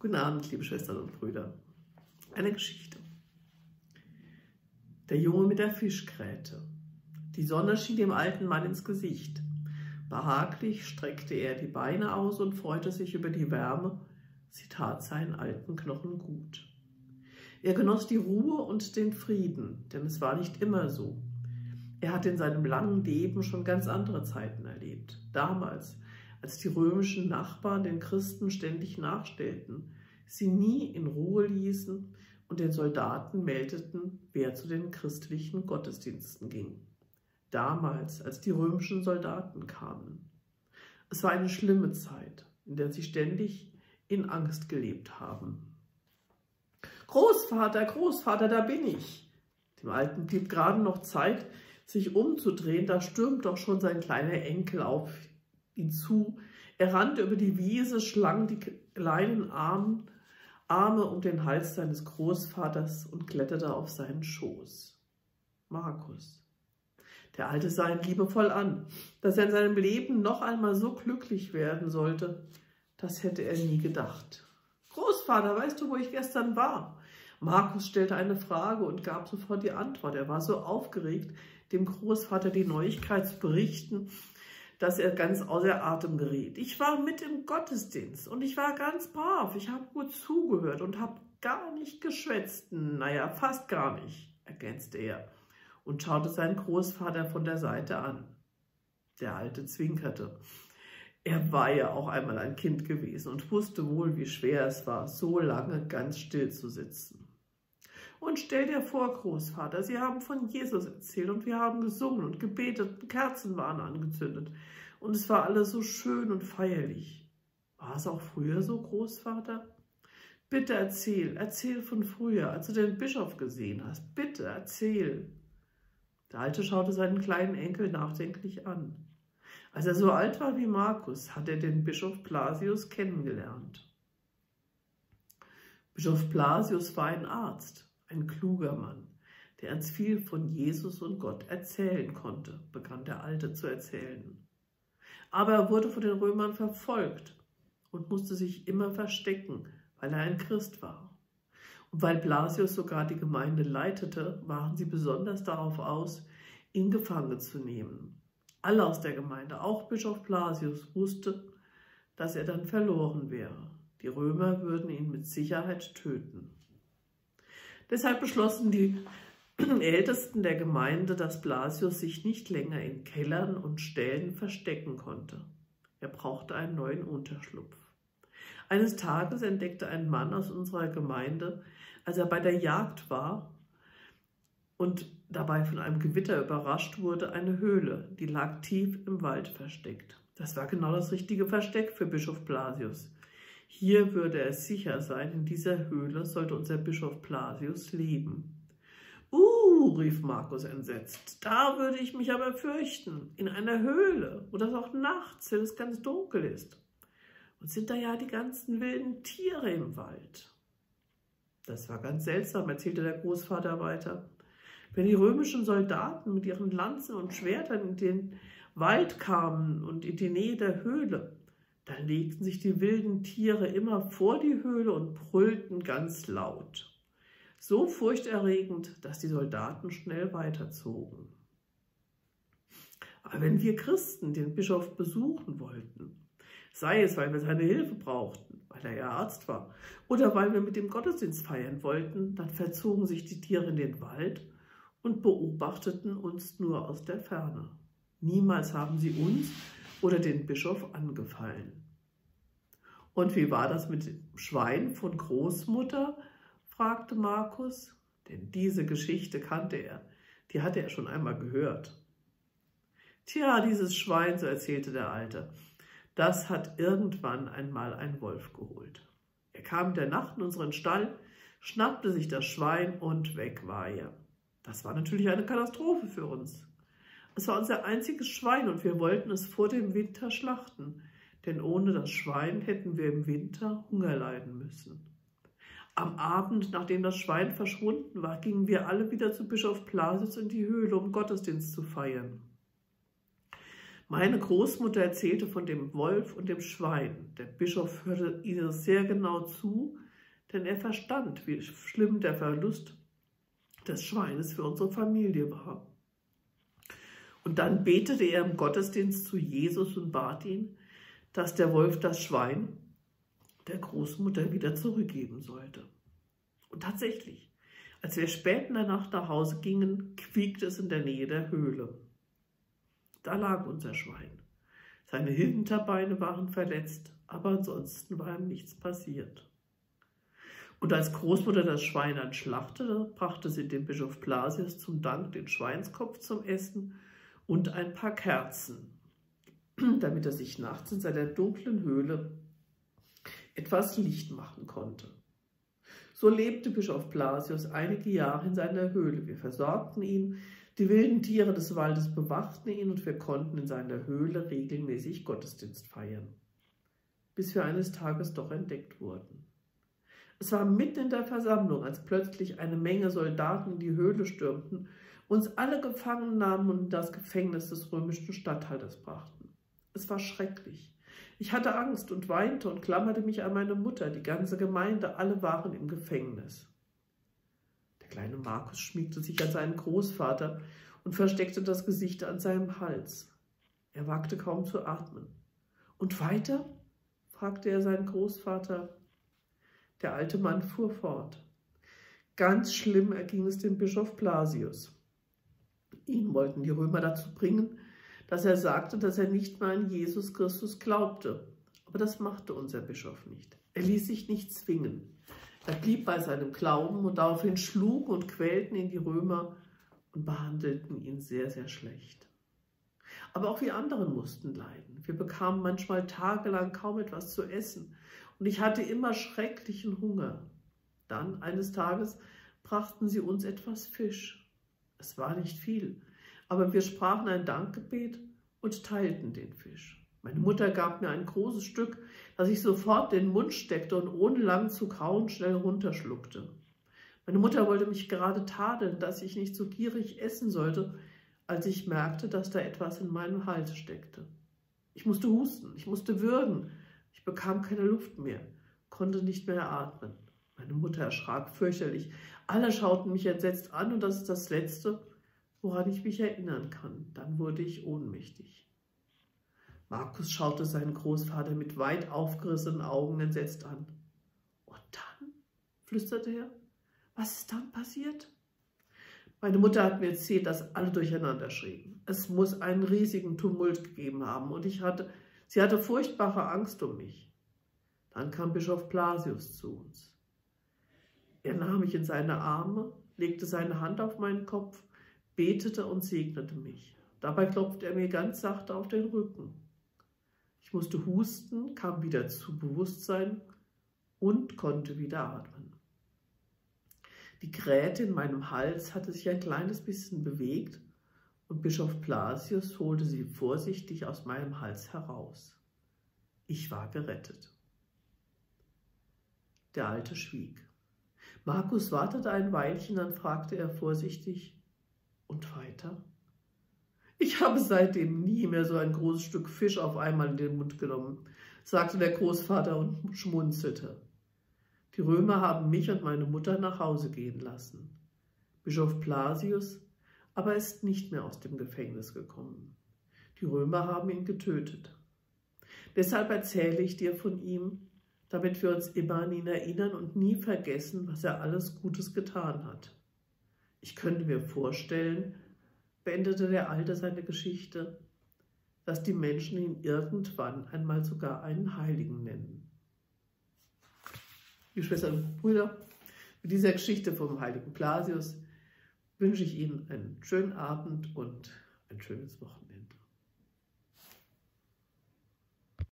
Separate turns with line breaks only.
Guten Abend, liebe Schwestern und Brüder. Eine Geschichte. Der Junge mit der Fischgräte. Die Sonne schien dem alten Mann ins Gesicht. Behaglich streckte er die Beine aus und freute sich über die Wärme. Sie tat seinen alten Knochen gut. Er genoss die Ruhe und den Frieden, denn es war nicht immer so. Er hatte in seinem langen Leben schon ganz andere Zeiten erlebt. Damals, als die römischen Nachbarn den Christen ständig nachstellten, sie nie in Ruhe ließen und den Soldaten meldeten, wer zu den christlichen Gottesdiensten ging. Damals, als die römischen Soldaten kamen. Es war eine schlimme Zeit, in der sie ständig in Angst gelebt haben. »Großvater, Großvater, da bin ich!« Dem Alten blieb gerade noch Zeit, sich umzudrehen, da stürmt doch schon sein kleiner Enkel auf ihn zu. Er rannte über die Wiese, schlang die kleinen Arme um den Hals seines Großvaters und kletterte auf seinen Schoß. Markus. Der Alte sah ihn liebevoll an. Dass er in seinem Leben noch einmal so glücklich werden sollte, das hätte er nie gedacht. »Großvater, weißt du, wo ich gestern war?« Markus stellte eine Frage und gab sofort die Antwort. Er war so aufgeregt, dem Großvater die Neuigkeit zu berichten, dass er ganz außer Atem geriet. »Ich war mit im Gottesdienst und ich war ganz brav. Ich habe gut zugehört und habe gar nicht geschwätzt. Naja, fast gar nicht«, ergänzte er und schaute seinen Großvater von der Seite an. Der Alte zwinkerte. Er war ja auch einmal ein Kind gewesen und wusste wohl, wie schwer es war, so lange ganz still zu sitzen. »Und stell dir vor, Großvater, Sie haben von Jesus erzählt und wir haben gesungen und gebetet und Kerzen waren angezündet. Und es war alles so schön und feierlich. War es auch früher so, Großvater? Bitte erzähl von früher, als du den Bischof gesehen hast. Bitte erzähl.« Der Alte schaute seinen kleinen Enkel nachdenklich an. Als er so alt war wie Markus, hat er den Bischof Blasius kennengelernt. Bischof Blasius war ein Arzt, ein kluger Mann, der uns viel von Jesus und Gott erzählen konnte, begann der Alte zu erzählen. Aber er wurde von den Römern verfolgt und musste sich immer verstecken, weil er ein Christ war. Und weil Blasius sogar die Gemeinde leitete, waren sie besonders darauf aus, ihn gefangen zu nehmen. Alle aus der Gemeinde, auch Bischof Blasius, wussten, dass er dann verloren wäre. Die Römer würden ihn mit Sicherheit töten. Deshalb beschlossen die Ältesten der Gemeinde, dass Blasius sich nicht länger in Kellern und Ställen verstecken konnte. Er brauchte einen neuen Unterschlupf. Eines Tages entdeckte ein Mann aus unserer Gemeinde, als er bei der Jagd war und dabei von einem Gewitter überrascht wurde, eine Höhle, die lag tief im Wald versteckt. Das war genau das richtige Versteck für Bischof Blasius. Hier würde er sicher sein, in dieser Höhle sollte unser Bischof Blasius leben. Rief Markus entsetzt, da würde ich mich aber fürchten, in einer Höhle, wo das auch nachts, wenn es ganz dunkel ist. Und sind da ja die ganzen wilden Tiere im Wald. Das war ganz seltsam, erzählte der Großvater weiter. Wenn die römischen Soldaten mit ihren Lanzen und Schwertern in den Wald kamen und in die Nähe der Höhle, dann legten sich die wilden Tiere immer vor die Höhle und brüllten ganz laut. So furchterregend, dass die Soldaten schnell weiterzogen. Aber wenn wir Christen den Bischof besuchen wollten, sei es, weil wir seine Hilfe brauchten, weil er ja Arzt war, oder weil wir mit dem Gottesdienst feiern wollten, dann verzogen sich die Tiere in den Wald und beobachteten uns nur aus der Ferne. Niemals haben sie uns oder den Bischof angefallen. Und wie war das mit dem Schwein von Großmutter? Fragte Markus, denn diese Geschichte kannte er, die hatte er schon einmal gehört. Tja, dieses Schwein, so erzählte der Alte, das hat irgendwann einmal ein Wolf geholt. Er kam in der Nacht in unseren Stall, schnappte sich das Schwein und weg war er. Das war natürlich eine Katastrophe für uns. Es war unser einziges Schwein und wir wollten es vor dem Winter schlachten, denn ohne das Schwein hätten wir im Winter Hunger leiden müssen. Am Abend, nachdem das Schwein verschwunden war, gingen wir alle wieder zu Bischof Blasius in die Höhle, um Gottesdienst zu feiern. Meine Großmutter erzählte von dem Wolf und dem Schwein. Der Bischof hörte ihnen sehr genau zu, denn er verstand, wie schlimm der Verlust des Schweines für unsere Familie war. Und dann betete er im Gottesdienst zu Jesus und bat ihn, dass der Wolf das Schwein der Großmutter wieder zurückgeben sollte. Und tatsächlich, als wir spät in der Nacht nach Hause gingen, quiekte es in der Nähe der Höhle. Da lag unser Schwein. Seine Hinterbeine waren verletzt, aber ansonsten war ihm nichts passiert. Und als Großmutter das Schwein dann schlachtete, brachte sie dem Bischof Blasius zum Dank den Schweinskopf zum Essen und ein paar Kerzen, damit er sich nachts in seiner dunklen Höhle etwas Licht machen konnte. So lebte Bischof Blasius einige Jahre in seiner Höhle. Wir versorgten ihn, die wilden Tiere des Waldes bewachten ihn und wir konnten in seiner Höhle regelmäßig Gottesdienst feiern, bis wir eines Tages doch entdeckt wurden. Es war mitten in der Versammlung, als plötzlich eine Menge Soldaten in die Höhle stürmten, uns alle gefangen nahmen und in das Gefängnis des römischen Statthalters brachten. Es war schrecklich. Ich hatte Angst und weinte und klammerte mich an meine Mutter. Die ganze Gemeinde, alle waren im Gefängnis. Der kleine Markus schmiegte sich an seinen Großvater und versteckte das Gesicht an seinem Hals. Er wagte kaum zu atmen. »Und weiter?« fragte er seinen Großvater. Der alte Mann fuhr fort. »Ganz schlimm erging es dem Bischof Blasius. Ihn wollten die Römer dazu bringen, dass er sagte, dass er nicht mehr an Jesus Christus glaubte. Aber das machte unser Bischof nicht. Er ließ sich nicht zwingen. Er blieb bei seinem Glauben und daraufhin schlugen und quälten ihn die Römer und behandelten ihn sehr, sehr schlecht. Aber auch wir anderen mussten leiden. Wir bekamen manchmal tagelang kaum etwas zu essen und ich hatte immer schrecklichen Hunger. Dann, eines Tages, brachten sie uns etwas Fisch. Es war nicht viel, aber wir sprachen ein Dankgebet und teilten den Fisch. Meine Mutter gab mir ein großes Stück, das ich sofort in den Mund steckte und ohne lang zu kauen schnell runterschluckte. Meine Mutter wollte mich gerade tadeln, dass ich nicht so gierig essen sollte, als ich merkte, dass da etwas in meinem Hals steckte. Ich musste husten, ich musste würgen, ich bekam keine Luft mehr, konnte nicht mehr atmen. Meine Mutter erschrak fürchterlich. Alle schauten mich entsetzt an und das ist das Letzte, woran ich mich erinnern kann. Dann wurde ich ohnmächtig. Markus schaute seinen Großvater mit weit aufgerissenen Augen entsetzt an. Und dann? Flüsterte er. Was ist dann passiert? Meine Mutter hat mir erzählt, dass alle durcheinander schrien. Es muss einen riesigen Tumult gegeben haben und sie hatte furchtbare Angst um mich. Dann kam Bischof Blasius zu uns. Er nahm mich in seine Arme, legte seine Hand auf meinen Kopf, betete und segnete mich. Dabei klopfte er mir ganz sachte auf den Rücken. Ich musste husten, kam wieder zu Bewusstsein und konnte wieder atmen. Die Gräte in meinem Hals hatte sich ein kleines bisschen bewegt und Bischof Blasius holte sie vorsichtig aus meinem Hals heraus. Ich war gerettet. Der Alte schwieg. Markus wartete ein Weilchen, dann fragte er vorsichtig, und weiter? Ich habe seitdem nie mehr so ein großes Stück Fisch auf einmal in den Mund genommen, sagte der Großvater und schmunzelte. Die Römer haben mich und meine Mutter nach Hause gehen lassen. Bischof Blasius aber ist nicht mehr aus dem Gefängnis gekommen. Die Römer haben ihn getötet. Deshalb erzähle ich dir von ihm, damit wir uns immer an ihn erinnern und nie vergessen, was er alles Gutes getan hat. Ich könnte mir vorstellen, beendete der Alte seine Geschichte, dass die Menschen ihn irgendwann einmal sogar einen Heiligen nennen. Liebe Schwestern und Brüder, mit dieser Geschichte vom heiligen Blasius wünsche ich Ihnen einen schönen Abend und ein schönes Wochenende.